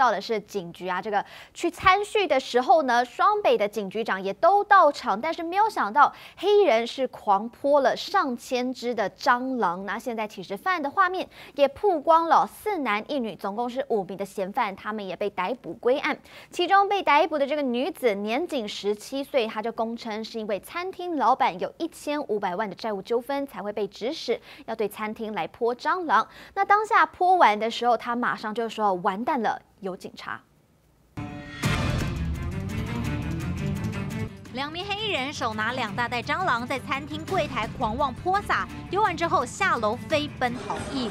到的是警局啊，这个去参叙的时候呢，双北的警局长也都到场，但是没有想到黑衣人是狂泼了上千只的蟑螂。那现在其实犯案的画面也曝光了，4男1女，总共是5名的嫌犯，他们也被逮捕归案。其中被逮捕的这个女子年仅17岁，她就供称是因为餐厅老板有1500万的债务纠纷，才会被指使要对餐厅来泼蟑螂。那当下泼完的时候，她马上就说完蛋了，有警察。 2名黑衣人手拿2大袋蟑螂，在餐厅柜台狂妄泼洒，丢完之后下楼飞奔逃逸。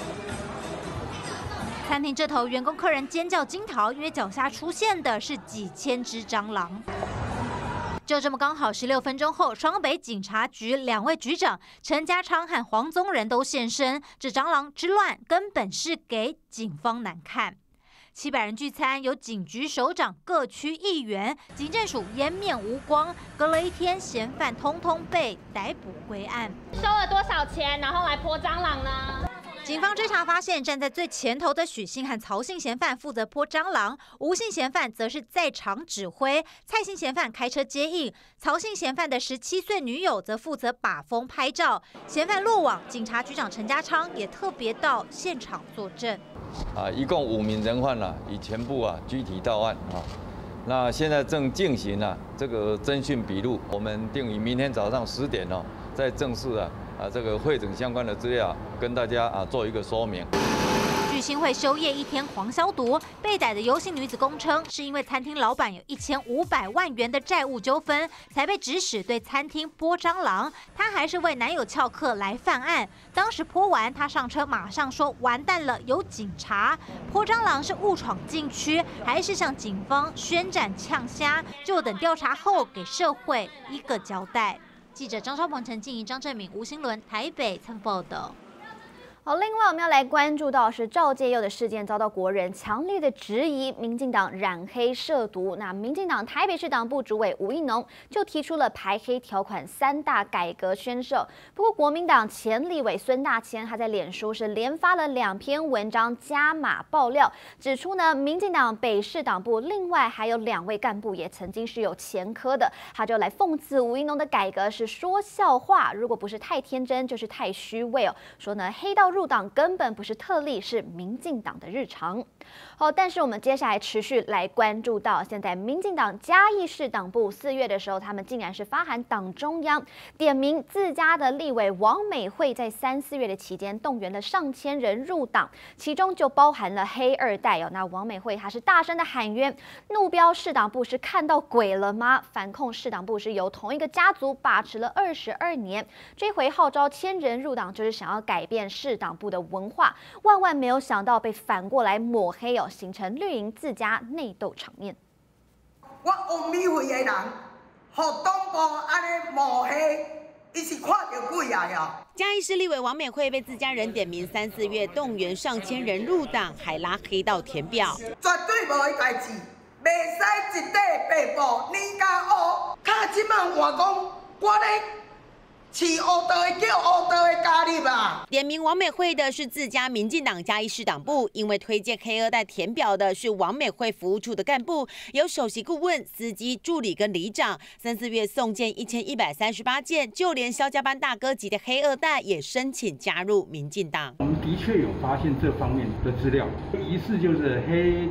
餐厅这头，员工客人尖叫惊逃，因为脚下出现的是几千只蟑螂。就这么刚好16分钟后，双北警察局2位局长陈家昌和黄宗仁都现身。这蟑螂之乱根本是给警方难看。700人聚餐，由警局首长、各区议员、警政署颜面无光。隔了1天，嫌犯通通被逮捕归案。 收了多少钱，然后来泼蟑螂呢？ 警方追查发现，站在最前头的许姓和曹姓嫌犯负责泼蟑螂，吴姓嫌犯则是在场指挥，蔡姓嫌犯开车接应，曹姓嫌犯的17岁女友则负责把风拍照。嫌犯落网，警察局长陈家昌也特别到现场作证。 一共5名人犯已全部拘提到案那现在正进行这个侦讯笔录，我们定于明天早上10点再正式这个汇整相关的资料，跟大家做一个说明。 聚兴会休业1天狂消毒，被逮的游姓女子供称，是因为餐厅老板有1500万元的债务纠纷，才被指使对餐厅泼蟑螂。她还是为男友翘课来犯案。当时泼完，她上车马上说完蛋了，有警察。泼蟑螂是误闯禁区，还是向警方宣战呛虾？就等调查后给社会一个交代。记者张超鹏、陈静怡、张正敏、吴新伦台北采访报道。 好，另外我们要来关注到是赵介佑的事件遭到国人强烈的质疑，民进党染黑涉毒。那民进党台北市党部主委吴益农就提出了排黑条款3大改革宣设。不过国民党前立委孙大千他在脸书是连发了2篇文章加码爆料，指出呢民进党北市党部另外还有2位干部也曾经是有前科的，他就来讽刺吴益农的改革是说笑话，如果不是太天真就是太虚伪哦，说呢黑道入党根本不是特例，是民进党的日常。好，但是我们接下来持续来关注到，现在民进党嘉义市党部4月的时候，他们竟然是发函党中央，点名自家的立委王美惠在3、4月的期间动员了上千人入党，其中就包含了黑2代哦。那王美惠她是大声的喊冤，怒标市党部是看到鬼了吗？反控市党部是由同一个家族把持了22年，这回号召千人入党，就是想要改变市党部的文化，万没有想到被反过来抹黑哦，形成绿营自家内斗场面。 我王美惠的人，互党部安尼抹黑，伊是看到鬼啊哟！ 嘉义市立委王美惠被自家人点名3、4月动员上千人入党，还拉黑道填表， 绝对无迄代志，袂使一底白布你甲乌，卡即满话讲我咧。是黑道的叫黑道的加入啊！ 点名王美惠的是自家民进党嘉义市党部，因为推荐黑2代填表的是王美惠服务处的干部，有首席顾问、司机、助理跟里长。3、4月送件1138件，就连萧家班大哥级的黑2代也申请加入民进党。 我们的确有发现这方面的资料，疑似就是黑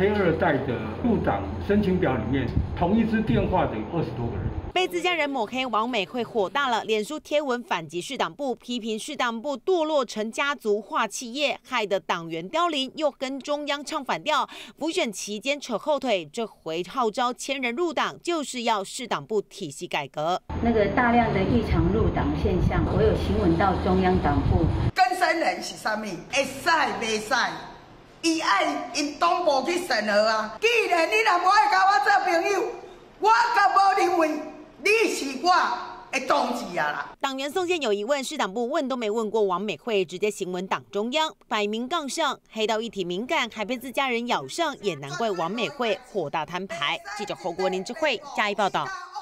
2代的入党申请表里面，同一支电话的有20多个人。 被自家人抹黑，王美惠火大了，脸书贴文反击市党部，批评市党部堕落成家族化企业，害得党员凋零，又跟中央唱反调。补选期间扯后腿，这回号召千人入党，就是要市党部体系改革。 那个大量的异常入党现象，我有询问到中央党部。 更生人是啥物？会使袂使？伊爱因党部去审核啊。既然你若无爱甲我做朋友，我甲无认为。你是我的同志啊啦！ 党员送件有疑问，市党部问都没问过王美惠，直接行文党中央，摆明杠上。黑道议题敏感，还被自家人咬上，也难怪王美惠火大摊牌。记者侯国林智慧嘉义报道。